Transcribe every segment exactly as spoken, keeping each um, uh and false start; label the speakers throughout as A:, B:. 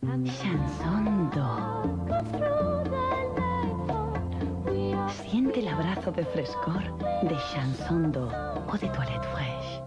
A: Chanson Do. Siente el abrazo de frescor de Chanson Do o de Toilette Fresh.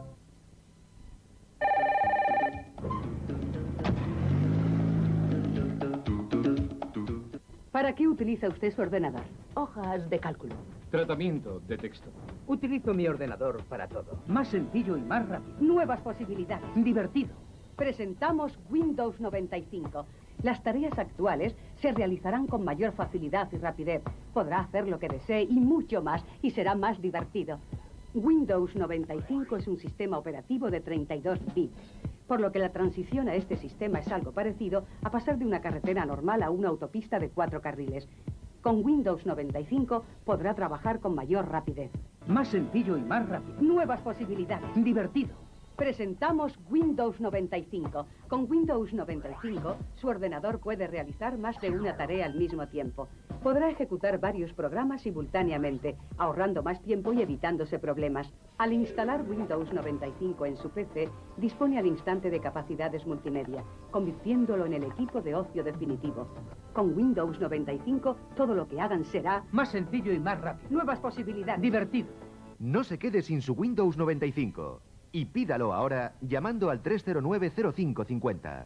B: ¿Para qué utiliza usted su ordenador? Hojas de cálculo.
C: Tratamiento de texto.
D: Utilizo mi ordenador para todo. Más sencillo y más rápido.
B: Nuevas posibilidades.
D: Divertido.
B: Presentamos Windows noventa y cinco. Las tareas actuales se realizarán con mayor facilidad y rapidez. Podrá hacer lo que desee y mucho más, y será más divertido. Windows noventa y cinco es un sistema operativo de treinta y dos bits, por lo que la transición a este sistema es algo parecido a pasar de una carretera normal a una autopista de cuatro carriles. Con Windows noventa y cinco podrá trabajar con mayor rapidez.
D: Más sencillo y más rápido.
B: Nuevas posibilidades.
D: Divertido.
B: Presentamos Windows noventa y cinco. Con Windows noventa y cinco, su ordenador puede realizar más de una tarea al mismo tiempo. Podrá ejecutar varios programas simultáneamente, ahorrando más tiempo y evitándose problemas. Al instalar Windows noventa y cinco en su P C, dispone al instante de capacidades multimedia, convirtiéndolo en el equipo de ocio definitivo. Con Windows noventa y cinco, todo lo que hagan será
D: más sencillo y más rápido.
B: Nuevas posibilidades.
D: Divertido.
E: No se quede sin su Windows noventa y cinco. Y pídalo ahora llamando al tres cero nueve cero cinco cinco cero.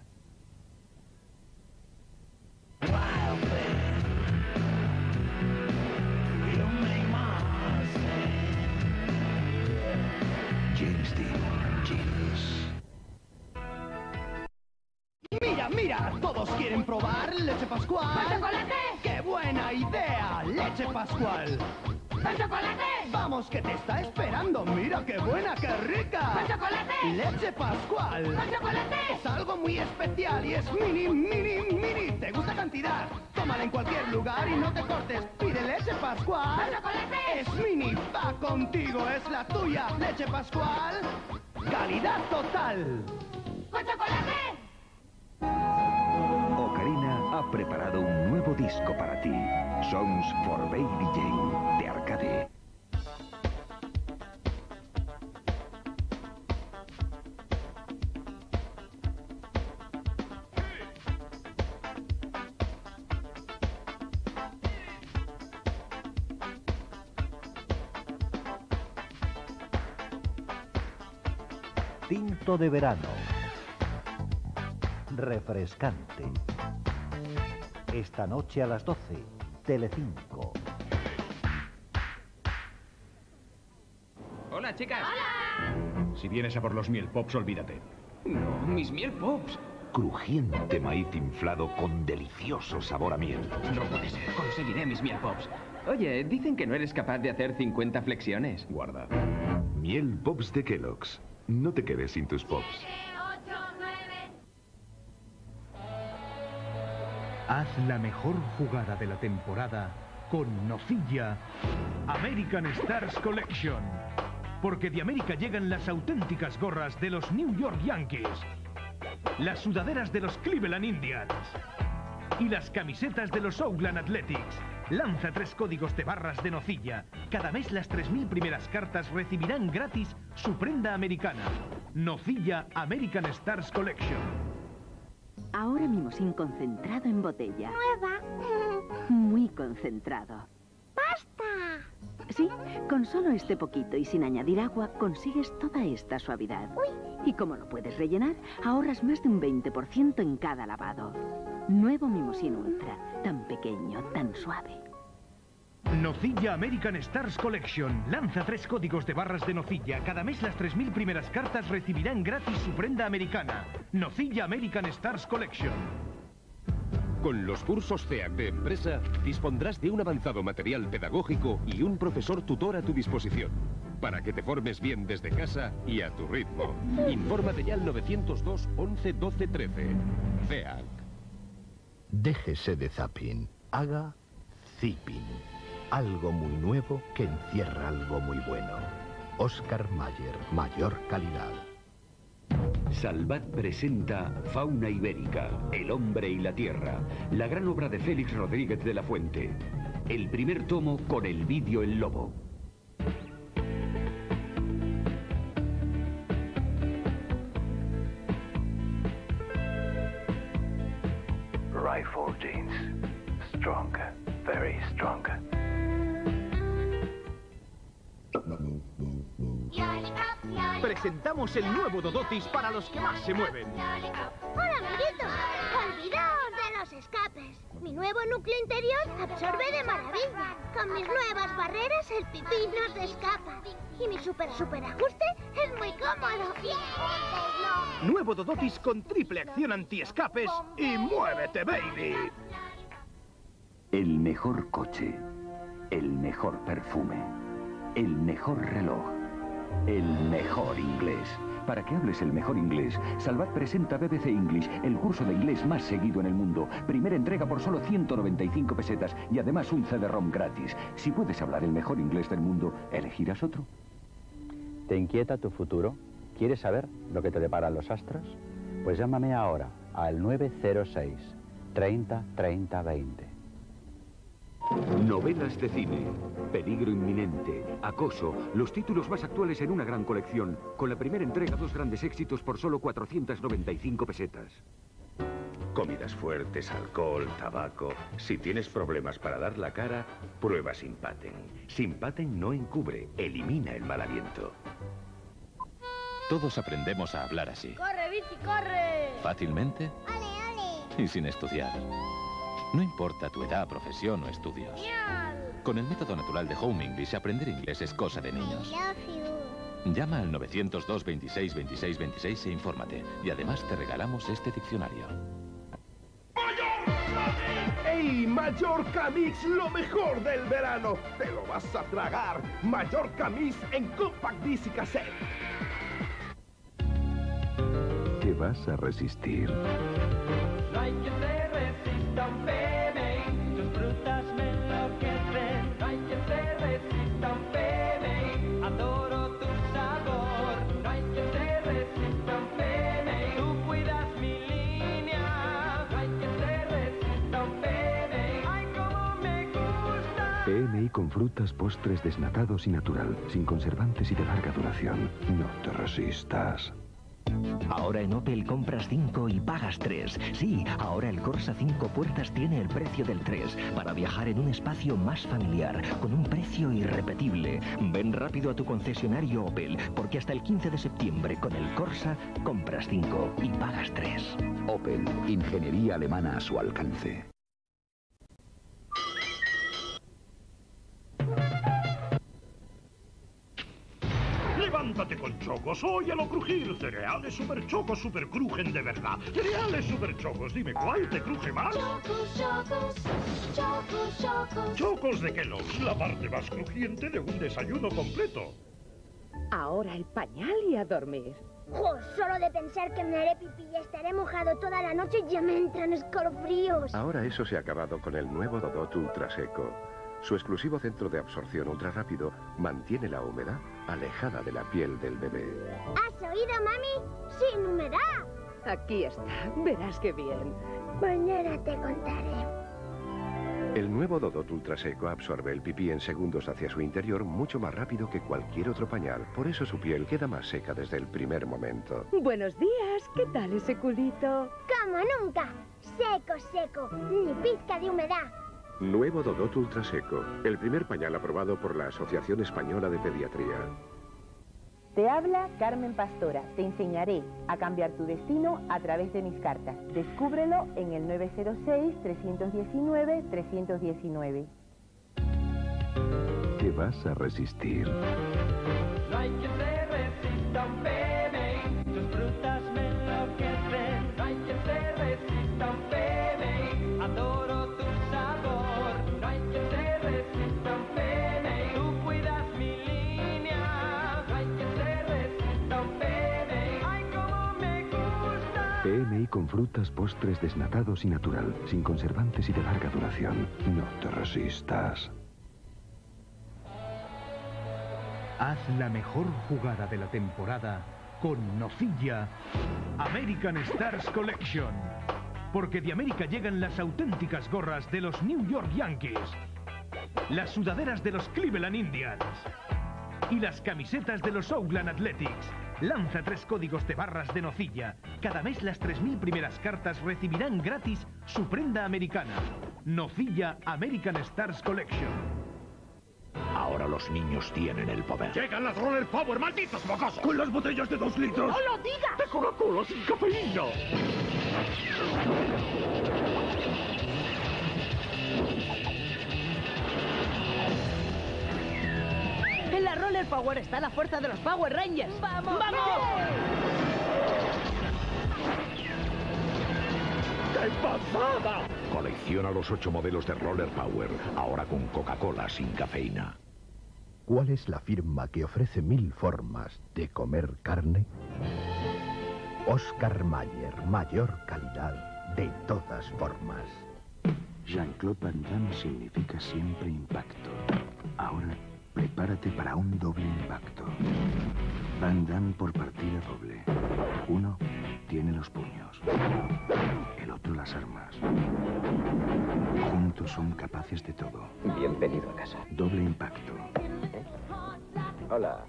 F: James Dean, Genius.
G: Mira, mira, todos quieren probar leche Pascual.
H: ¡Con chocolate!
G: ¡Qué buena idea! ¡Leche Pascual!
H: ¡Con chocolate!
G: Vamos, que te está esperando. Mira qué buena, qué rica.
H: ¡Con chocolate!
G: Leche Pascual.
H: ¡Con chocolate!
G: Es algo muy especial y es mini, mini, mini. ¿Te gusta cantidad? Tómala en cualquier lugar y no te cortes. Pide leche Pascual.
H: ¡Con chocolate!
G: Es mini, va contigo, es la tuya. Leche Pascual. Calidad total.
H: ¡Con chocolate!
F: Ocarina ha preparado un nuevo disco para ti. Songs for Baby Jane, de Arcade.
I: Tinto de verano. Refrescante. Esta noche a las doce, Telecinco.
J: Hola, chicas.
H: ¡Hola!
C: Si vienes a por los miel pops, olvídate.
J: No, mis miel pops.
F: Crujiente maíz inflado con delicioso sabor a miel.
J: No puede ser. Conseguiré mis miel pops. Oye, dicen que no eres capaz de hacer cincuenta flexiones.
C: Guarda.
F: Miel Pops de Kellogg's. No te quedes sin tus pops.
H: ocho, nueve.
K: Haz la mejor jugada de la temporada con Nocilla American Stars Collection. Porque de América llegan las auténticas gorras de los New York Yankees, las sudaderas de los Cleveland Indians y las camisetas de los Oakland Athletics. Lanza tres códigos de barras de Nocilla. Cada mes las tres mil primeras cartas recibirán gratis su prenda americana. Nocilla American Stars Collection.
A: Ahora mimosín concentrado en botella.
H: Nueva.
A: Muy concentrado.
H: ¡Basta!
A: Sí, con solo este poquito y sin añadir agua consigues toda esta suavidad.
H: Uy.
A: Y como lo puedes rellenar, ahorras más de un veinte por ciento en cada lavado. Nuevo Mimosín Ultra, tan pequeño, tan suave.
K: Nocilla American Stars Collection. Lanza tres códigos de barras de Nocilla. Cada mes las tres mil primeras cartas recibirán gratis su prenda americana. Nocilla American Stars Collection.
L: Con los cursos C E A C de empresa, dispondrás de un avanzado material pedagógico y un profesor tutor a tu disposición, para que te formes bien desde casa y a tu ritmo. Infórmate ya al novecientos dos, once, doce, trece. C E A C.
M: Déjese de zapping. Haga zipping. Algo muy nuevo que encierra algo muy bueno. Oscar Mayer, mayor calidad.
F: Salvat presenta Fauna Ibérica, El hombre y la tierra, la gran obra de Félix Rodríguez de la Fuente. El primer tomo con el vídeo El Lobo.
N: My four jeans. Strong. Very strong.
O: Presentamos el nuevo Dodotis para los que más se mueven.
H: ¡Hola, amiguitos! Olvidaos de los escapes. Mi nuevo núcleo interior absorbe de maravilla. Con mis nuevas barreras el pipí no se escapa. Y mi super super ajuste es muy cómodo.
O: Nuevo Dodotis con triple acción anti-escapes y ¡muévete, baby!
F: El mejor coche, el mejor perfume, el mejor reloj, el mejor inglés. Para que hables el mejor inglés, Salvat presenta B B C English, el curso de inglés más seguido en el mundo. Primera entrega por solo ciento noventa y cinco pesetas y además un C D ROM gratis. Si puedes hablar el mejor inglés del mundo, ¿elegirás otro?
P: ¿Te inquieta tu futuro? ¿Quieres saber lo que te deparan los astros? Pues llámame ahora al nueve cero seis, treinta, treinta, veinte.
F: Novelas de cine, peligro inminente, acoso, los títulos más actuales en una gran colección. Con la primera entrega, dos grandes éxitos por solo cuatrocientas noventa y cinco pesetas.
Q: Comidas fuertes, alcohol, tabaco. Si tienes problemas para dar la cara, prueba Simpaten. Simpaten no encubre, elimina el mal aliento.
R: Todos aprendemos a hablar así.
H: ¡Corre, bici, corre!
R: Fácilmente
H: ¡Ale, ale!
R: y sin estudiar. No importa tu edad, profesión o estudios.
H: ¡Miau!
R: Con el método natural de Home English, aprender inglés es cosa de niños.
H: I love you.
R: Llama al novecientos dos, veintiséis, veintiséis, veintiséis e infórmate. Y además te regalamos este diccionario.
S: ¡Ey! Mallorca Mix, lo mejor del verano. Te lo vas a tragar. Mallorca Mix en Compact Disc y Cassette.
M: Te vas a resistir.
T: No hay que se resista un pene, tus frutas me enloquecen. No hay que se resista un pene, adoro tu sabor. No hay que se resista un pene, tú cuidas mi línea. No hay que se resista un pene, ay como me gusta.
M: P M I con frutas, postres, desnatados y natural, sin conservantes y de larga duración. No te resistas.
U: Ahora en Opel compras cinco y pagas tres. Sí, ahora el Corsa cinco puertas tiene el precio del tres para viajar en un espacio más familiar, con un precio irrepetible. Ven rápido a tu concesionario Opel, porque hasta el quince de septiembre con el Corsa compras cinco y pagas tres.
V: Opel, ingeniería alemana a su alcance.
K: Levántate con Chocos, óyalo crujir. Cereales Super Chocos Super crujen de verdad. Cereales Super Chocos, dime cuál te cruje más.
H: Chocos, Chocos, Chocos, Chocos.
K: Chocos de Kellogg's, la parte más crujiente de un desayuno completo.
W: Ahora el pañal y a dormir.
H: Jo, solo de pensar que me haré pipí y estaré mojado toda la noche ya me entran escalofríos.
L: Ahora eso se ha acabado con el nuevo Dodot Ultra Seco. Su exclusivo centro de absorción ultra rápido mantiene la humedad alejada de la piel del bebé.
H: ¿Has oído, mami? ¡Sin humedad!
W: Aquí está, verás qué bien.
H: Mañana te contaré.
L: El nuevo Dodot Ultra Seco absorbe el pipí en segundos hacia su interior mucho más rápido que cualquier otro pañal. Por eso su piel queda más seca desde el primer momento.
W: Buenos días, ¿qué tal ese culito?
H: Como nunca. Seco, seco. Ni pizca de humedad.
L: Nuevo Dodot Ultra Seco, el primer pañal aprobado por la Asociación Española de Pediatría.
X: Te habla Carmen Pastora. Te enseñaré a cambiar tu destino a través de mis cartas. Descúbrelo en el nueve cero seis, tres uno nueve, tres uno nueve.
M: Te vas a resistir.
T: No hay que se resista un pene, tus frutas me enloquecen. No hay que se resista un pene, adoro tu sabor. No hay que se resista un pene, tú cuidas mi línea. No hay que se resista un pene, ay como me gusta.
M: P M I con frutas, postres, desnatados y natural, sin conservantes y de larga duración. No te resistas.
K: Haz la mejor jugada de la temporada con Nocilla American Stars Collection. Porque de América llegan las auténticas gorras de los New York Yankees, las sudaderas de los Cleveland Indians y las camisetas de los Oakland Athletics. Lanza tres códigos de barras de nocilla. Cada mes las tres mil primeras cartas recibirán gratis su prenda americana. Nocilla American Stars Collection.
M: Ahora los niños tienen el poder.
S: ¡Llegan las Roller Power, malditos mocosos! ¡Con las botellas de dos litros!
H: ¡No lo digas!
S: ¡De Coca-Cola sin cafeína!
B: En la Roller Power está la fuerza de los Power Rangers. ¡Vamos! ¡Vamos!
S: ¡Qué pasada!
M: Colecciona los ocho modelos de Roller Power, ahora con Coca-Cola sin cafeína. ¿Cuál es la firma que ofrece mil formas de comer carne? Oscar Mayer, mayor calidad de todas formas.
N: Jean-Claude Van Damme significa siempre impacto. Ahora, prepárate para un doble impacto. Van Damme por partida doble. Uno tiene los puños, el otro las armas. Juntos son capaces de todo.
J: Bienvenido a casa.
N: Doble impacto.
J: Hola.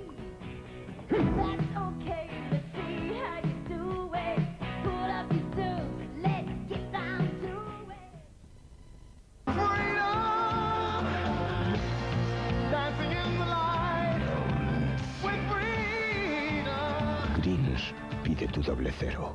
M: Greens, pide tu doble cero.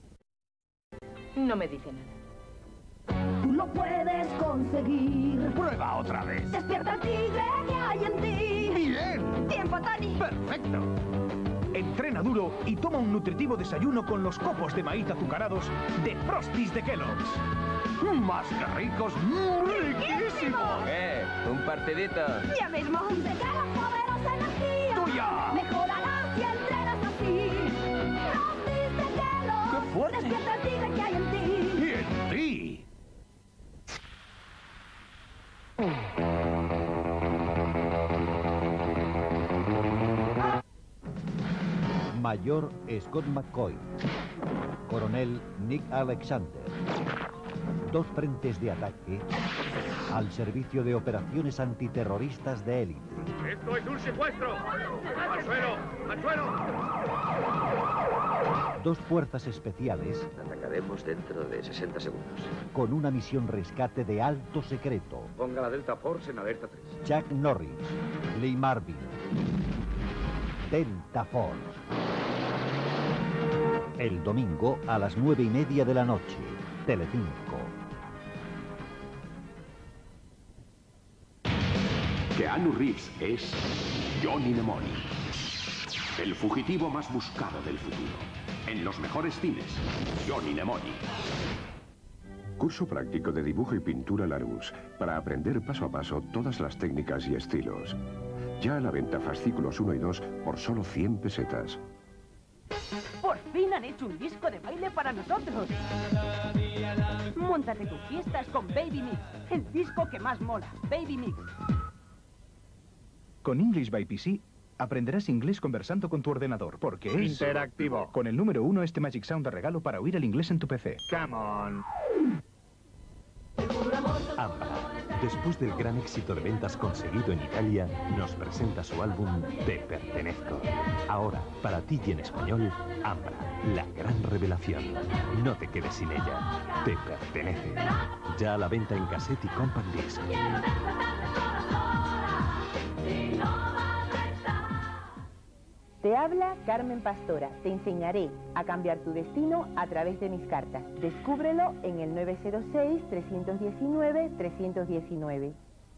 W: No me dice nada.
D: Tú lo puedes conseguir.
O: Prueba otra vez.
D: Despierta el tigre que hay en ti.
O: ¡Bien!
D: ¡Tiempo, Tony!
O: ¡Perfecto! Entrena duro y toma un nutritivo desayuno con los copos de maíz azucarados de Frosties de Kellogg's. ¡Más que ricos! ¡Riquísimos!
J: ¿Qué? ¿Un partidito?
D: ¡Ya mismo! ¡De cara poderosa energía!
O: ¡Tuya!
D: ¡Mejorarás si entrenas así! ¡Frosties de Kellogg's!
O: ¡Qué fuerte!
D: ¡Despierta el tigre que hay en ti!
O: ¡Y en ti!
I: Mayor Scott McCoy. Coronel Nick Alexander. Dos frentes de ataque al servicio de operaciones antiterroristas de élite.
S: ¡Esto es un secuestro! ¡Al suelo! ¡Al suelo!
I: Dos fuerzas especiales
N: Atacaremos dentro de sesenta segundos.
I: con una misión rescate de alto secreto.
N: Ponga la Delta Force en alerta tres.
I: Chuck Norris, Lee Marvin. Delta Force. El domingo a las nueve y media de la noche. Telecinco.
Q: Keanu Reeves es Johnny Mnemonic, el fugitivo más buscado del futuro. En los mejores cines, Johnny Mnemonic.
L: Curso práctico de dibujo y pintura Larousse, para aprender paso a paso todas las técnicas y estilos. Ya a la venta fascículos uno y dos por solo cien pesetas.
B: Por fin han hecho un disco de baile para nosotros. Móntate tus fiestas con Baby Mix, el disco que más mola, Baby Mix.
O: Con English by P C aprenderás inglés conversando con tu ordenador, porque es...
S: Interactivo.
O: Con el número uno, este Magic Sound de regalo para oír el inglés en tu P C.
S: Come on.
E: Ambra, después del gran éxito de ventas conseguido en Italia, nos presenta su álbum Te Pertenezco. Ahora, para ti y en español, Ambra, la gran revelación. No te quedes sin ella. Te pertenece. Ya a la venta en cassette y compact disc.
X: Te habla Carmen Pastora. Te enseñaré a cambiar tu destino a través de mis cartas. Descúbrelo en el nueve cero seis, tres uno nueve, tres uno nueve.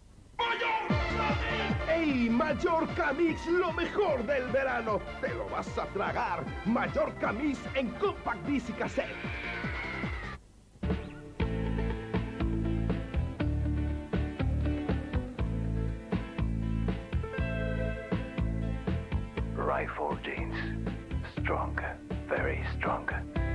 S: ¡Ey! Mallorca Mix, lo mejor del verano. Te lo vas a tragar. Mallorca Mix en compact disc y cassette.
N: Rifle jeans. Strong. Very strong.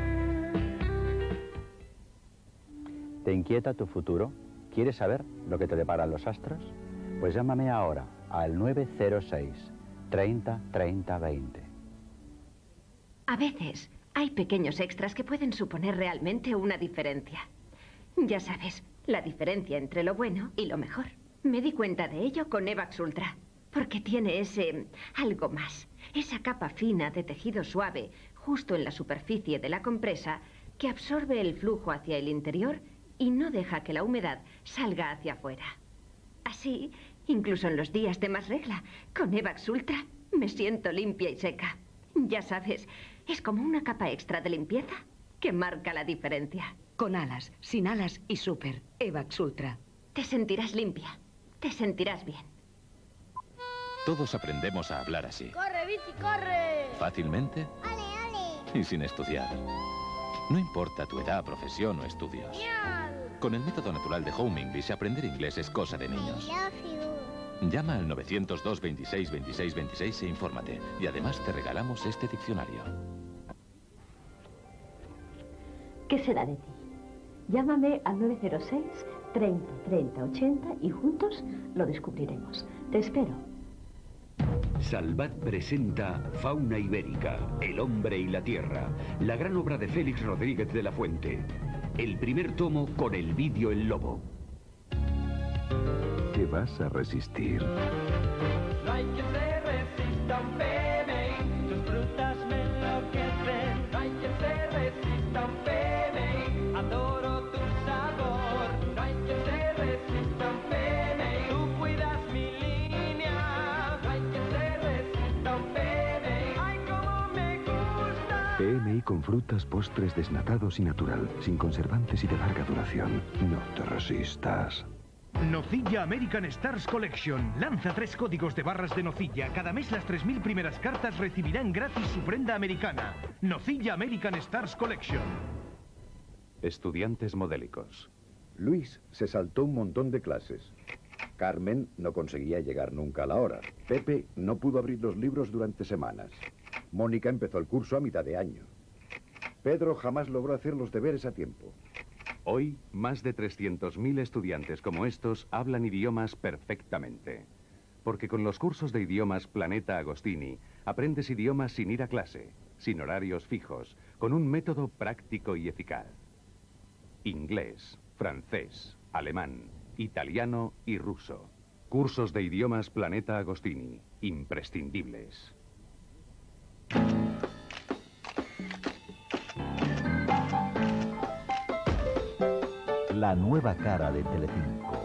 P: ¿Te inquieta tu futuro? ¿Quieres saber lo que te deparan los astros? Pues llámame ahora al nueve cero seis, treinta, treinta, veinte.
A: A veces hay pequeños extras que pueden suponer realmente una diferencia. Ya sabes, la diferencia entre lo bueno y lo mejor. Me di cuenta de ello con Evax Ultra.
C: Porque tiene ese algo más. Esa capa fina de tejido suave justo en la superficie de la compresa que absorbe el flujo hacia el interior y no deja que la humedad salga hacia afuera. Así, incluso en los días de más regla, con Evax Ultra me siento limpia y seca. Ya sabes, es como una capa extra de limpieza que marca la diferencia.
A: Con alas, sin alas y súper. Evax Ultra.
C: Te sentirás limpia. Te sentirás bien.
F: Todos aprendemos a hablar así.
D: ¡Corre, bici, corre!
F: Fácilmente
D: ¡Ale, ale!
F: y sin estudiar. No importa tu edad, profesión o estudios.
D: ¡Miau!
F: Con el método natural de Home English, aprender inglés es cosa de niños.
D: I love you.
F: Llama al novecientos dos, veintiséis, veintiséis, veintiséis e infórmate. Y además te regalamos este diccionario.
G: ¿Qué será de ti? Llámame al nueve cero seis, treinta, treinta, ochenta y juntos lo descubriremos. Te espero.
V: Salvat presenta Fauna Ibérica, el hombre y la tierra, la gran obra de Félix Rodríguez de la Fuente. El primer tomo con el vídeo El Lobo.
N: ¿Qué vas a resistir?
T: No hay quien se resista a un Peme, sus frutas me enloquecen. No hay quien se resista a un Peme, adoro tu sabor. No hay quien se resista a un Peme, tú cuidas mi línea. No hay quien se resista a un Peme, ay como me gusta.
N: P M I con frutas, postres, desnatados y natural, sin conservantes y de larga duración. No te resistas.
K: Nocilla American Stars Collection. Lanza tres códigos de barras de nocilla. Cada mes las tres mil primeras cartas recibirán gratis su prenda americana. Nocilla American Stars Collection.
R: Estudiantes modélicos.
M: Luis se saltó un montón de clases. Carmen no conseguía llegar nunca a la hora. Pepe no pudo abrir los libros durante semanas. Mónica empezó el curso a mitad de año. Pedro jamás logró hacer los deberes a tiempo.
R: Hoy, más de trescientos mil estudiantes como estos hablan idiomas perfectamente. Porque con los cursos de idiomas Planeta Agostini, aprendes idiomas sin ir a clase, sin horarios fijos, con un método práctico y eficaz. Inglés, francés, alemán, italiano y ruso. Cursos de idiomas Planeta Agostini, imprescindibles.
I: La nueva cara de Telecinco.